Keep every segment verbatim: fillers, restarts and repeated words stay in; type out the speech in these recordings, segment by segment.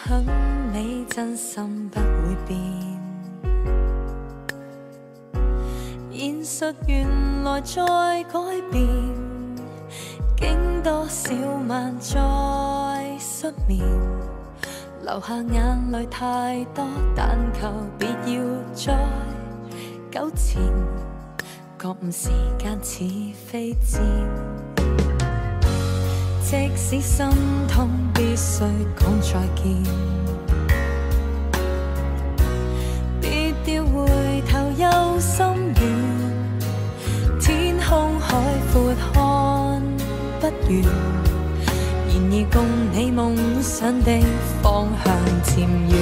很美，真心不會變。現實原來在改變，經多少晚再失眠，流下眼淚太多，但求別要再糾纏，覺悟時間似飛箭。即使心痛，必須講再見，別掉回頭又心軟，天空海闊看不完，然而共你夢想的方向漸遠，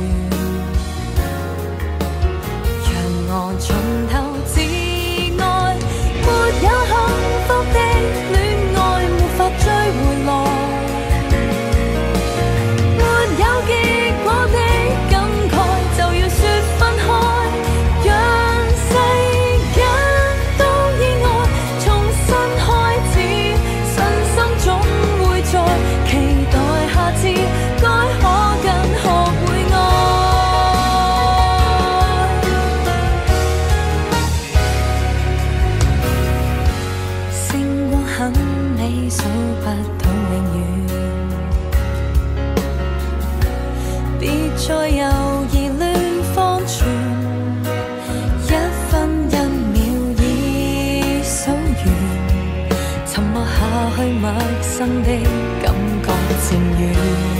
讓我從頭自愛，沒有幸福的戀愛沒法追回來，沒有結果的感慨就要說分開，讓世間都意外重新開始，信心總會在期待下次該可更學會愛，星光很美數不到永遠，別再猶豫亂方寸，一分一秒已數完，沉默下去陌生的感覺漸遠。